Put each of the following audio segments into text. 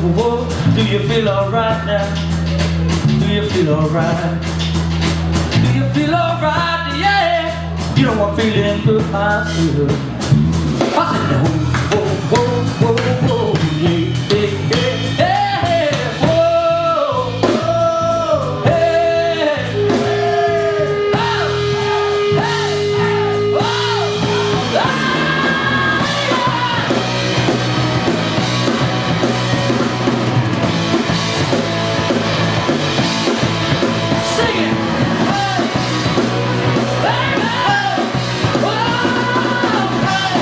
whoa. Do you feel alright now? Do you feel alright? Do you feel alright? Yeah. You know I'm feeling good myself. I said, whoa, whoa, whoa, whoa, whoa, yeah, yeah, yeah, yeah, whoa, whoa, hey, hey, oh, hey, oh, ah, sing it, hey, hey, hey, whoa, hey.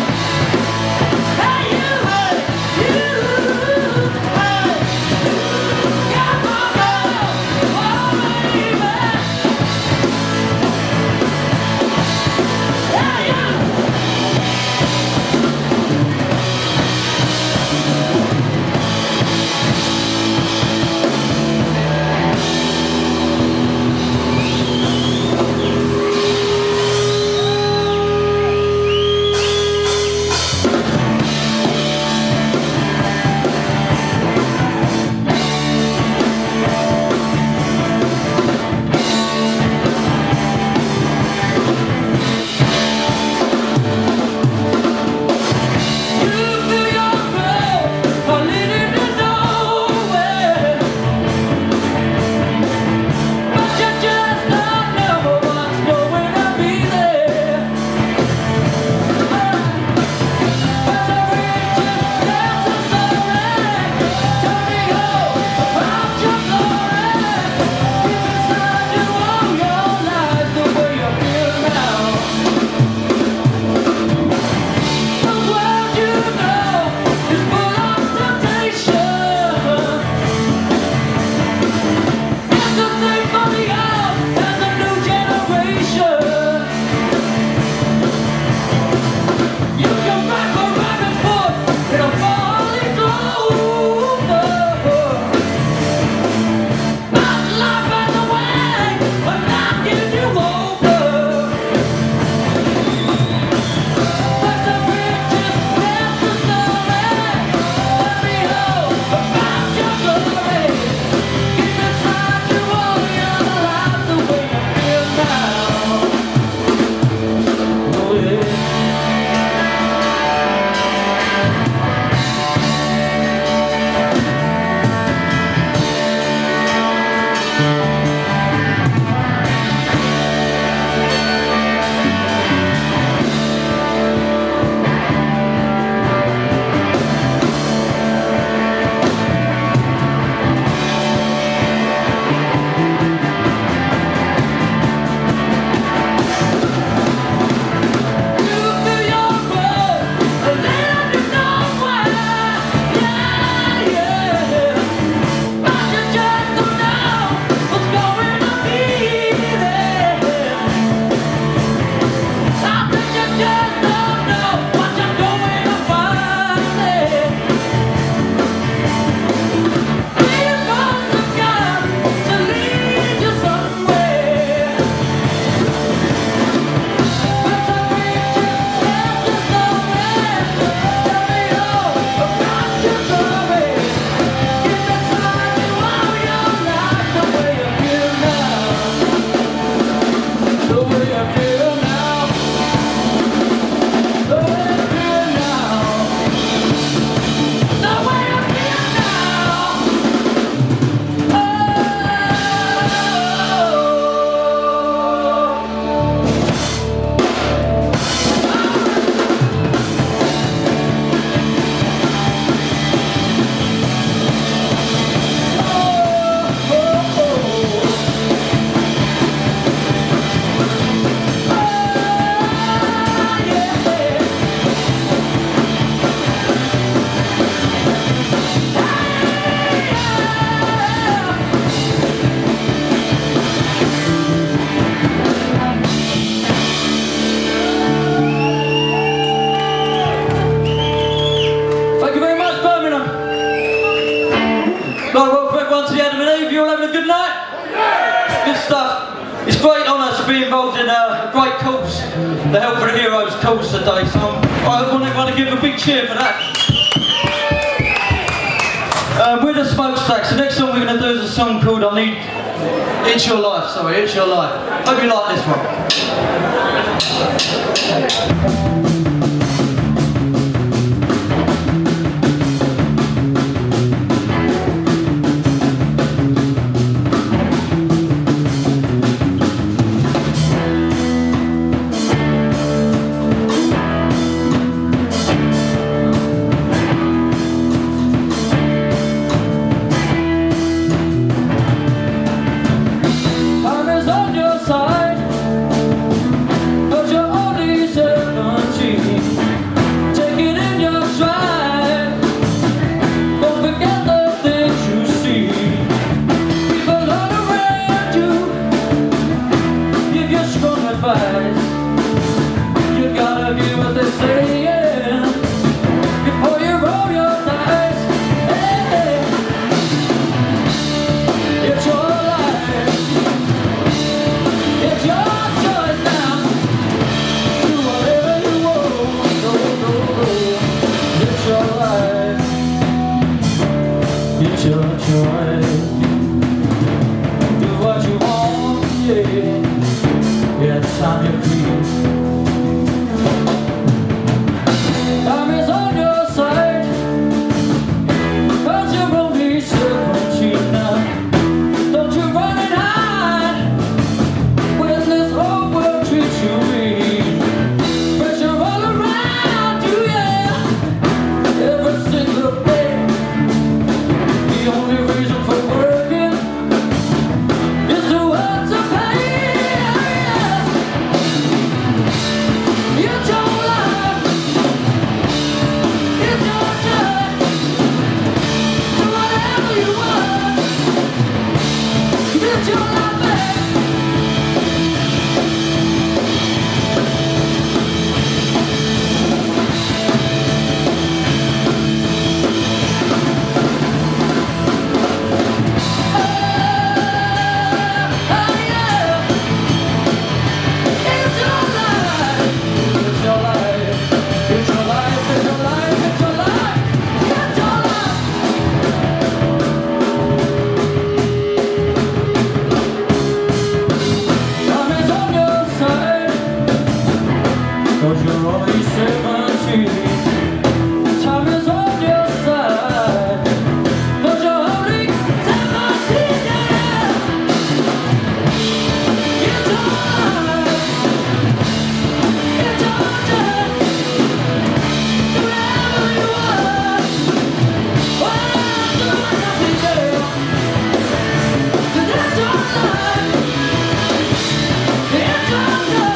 It's a great honour to be involved in a great cause, the Help for the Heroes cause today, so I want everyone to give a big cheer for that. We're the Smokestacks. The next song we're going to do is a song called It's Your Life, sorry, It's Your Life. Hope you like this one. It's your choice. Do what you want, yeah. It's time you please. Time is on your side, but you're only 17 now. Don't you run and hide when this whole world treats you mean. Pressure all around you, yeah. Every single day. The only reason for working is to earn some pay. It's your life, it's your choice. Do whatever you want. It's your life, babe. Cause you're only 17. Time is on your side. Cause you're only 17, yeah. It's your life. It's your chance. Do whatever you want. Whatever you do. Cause it's your life. It's your chance.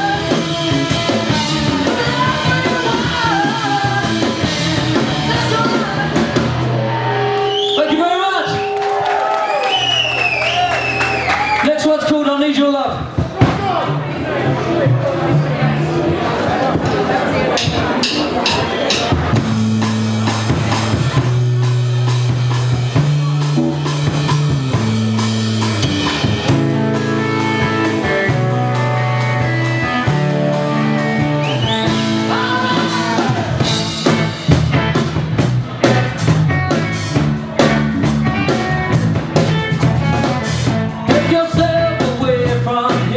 Thank you very much. Next one's called I Need Your Love. Take yourself away from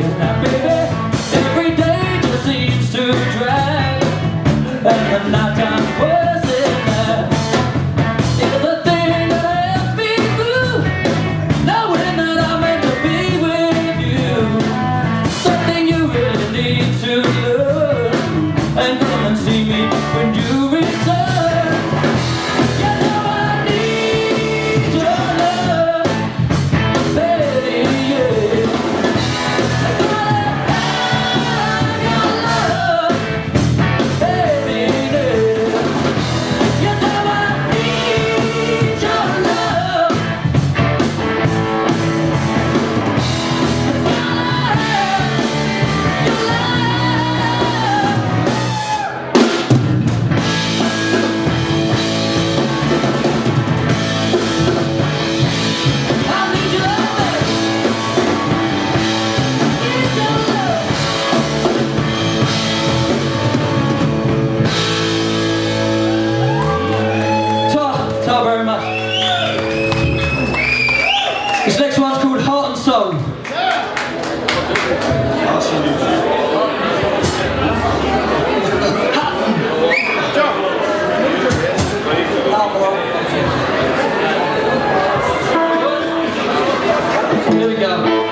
Now baby, every day just seems to drag, and the night time's worse than that. It's the thing that helps me through, knowing that I'm meant to be with you. Something you really need to learn, and come and see me when you return. You know I need your love, baby, yeah. I gotta have your love, baby, yeah. You know I need your love. I gotta have your very much. This next one's called Heart and Soul. Here we go.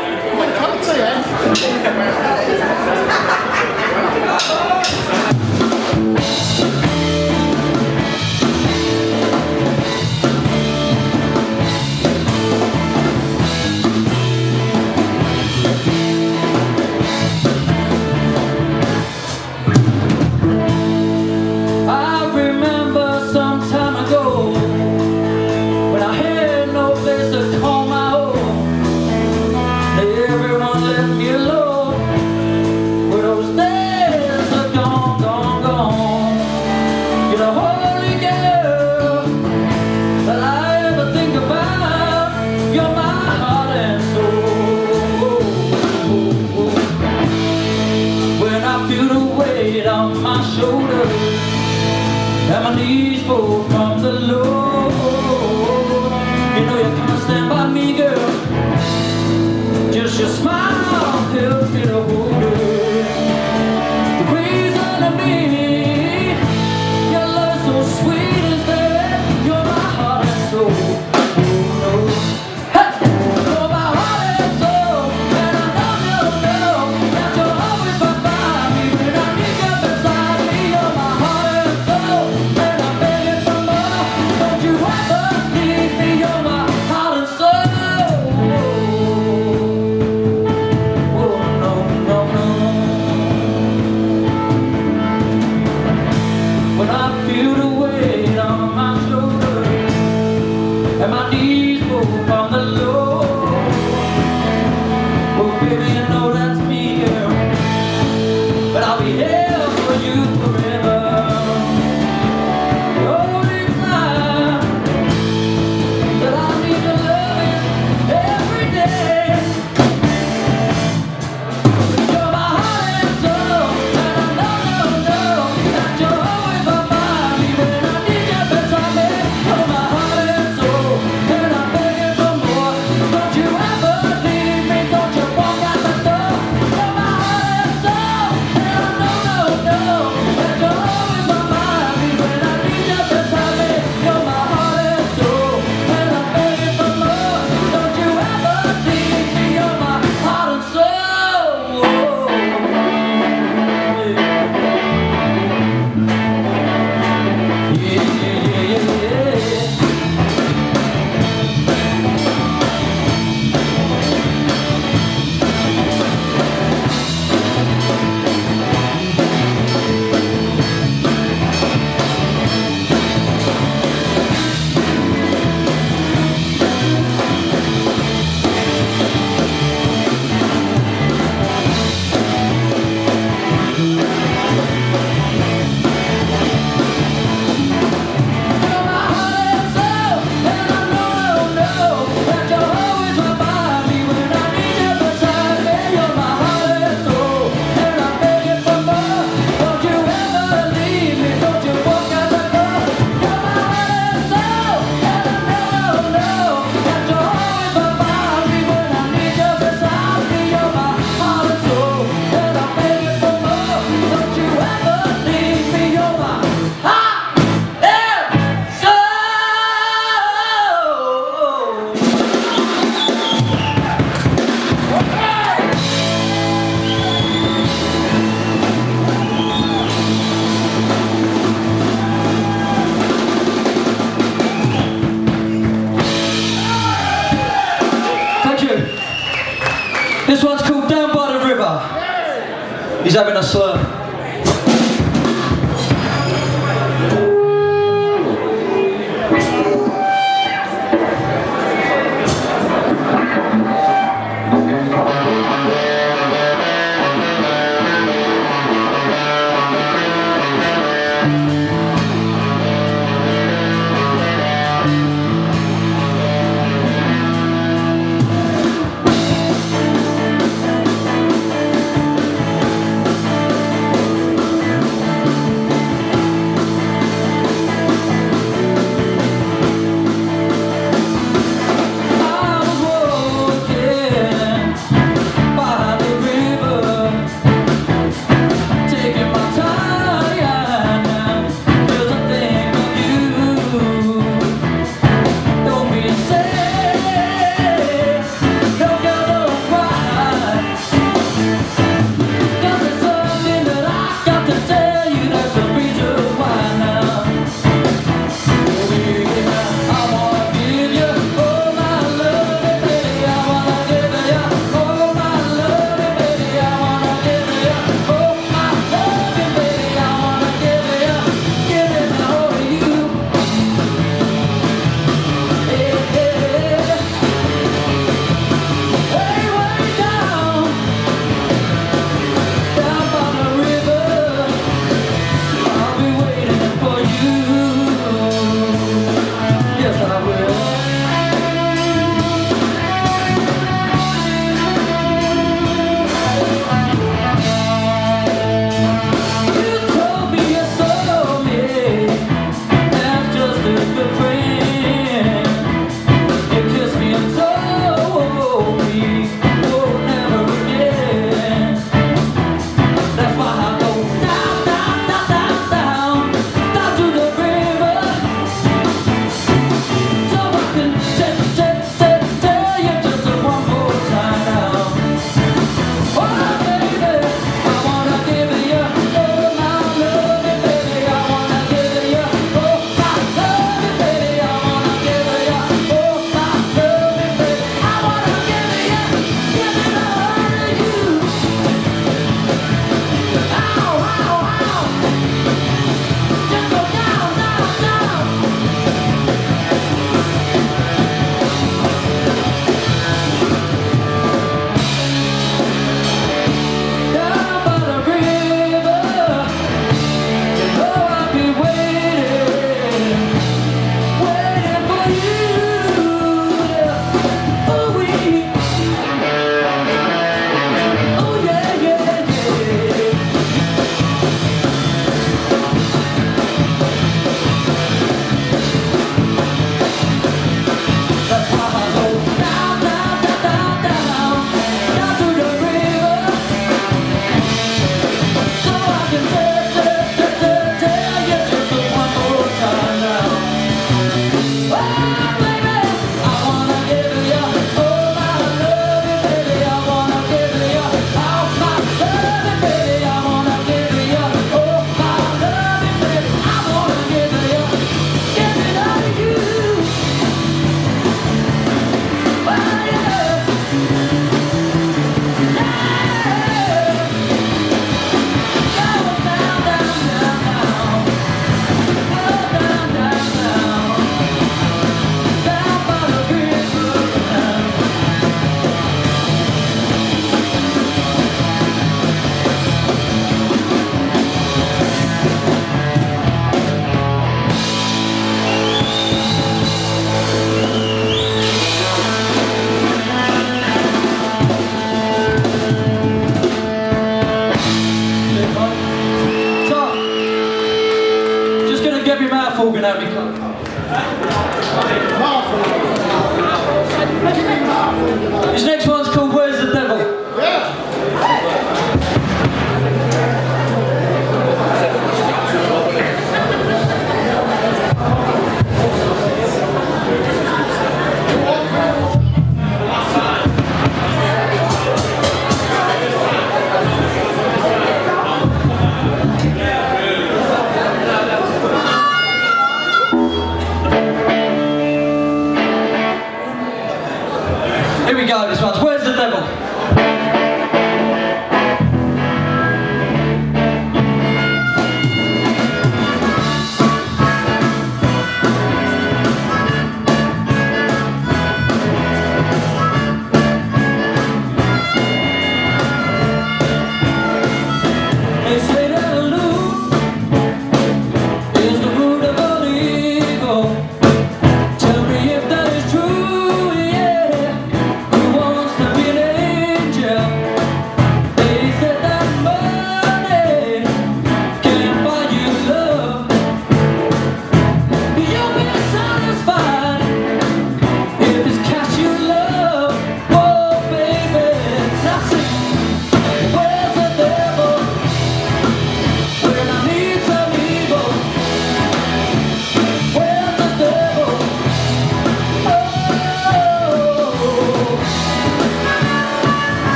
On my shoulders, and my knees fall from the load. You know you come and stand by me, girl. Just your smile helps me to hold it. The reason to me your love so sweet is that you're my heart and soul. From He's having a slur.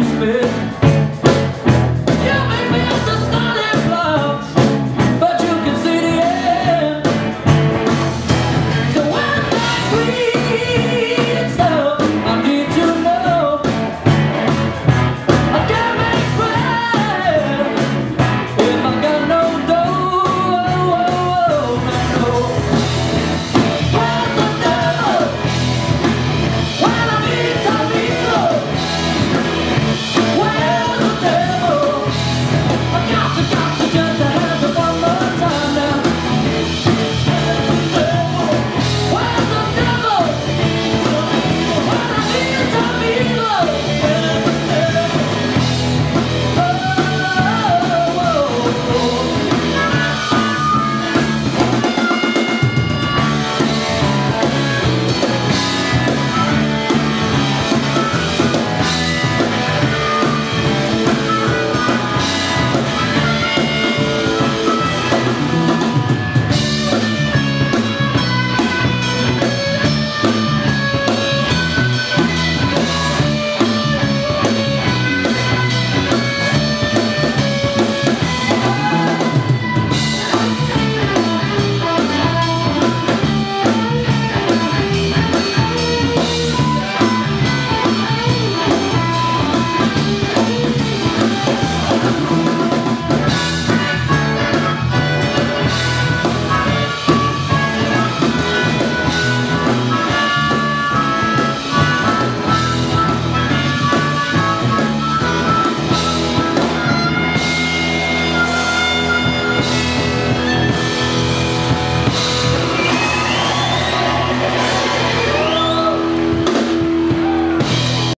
respect.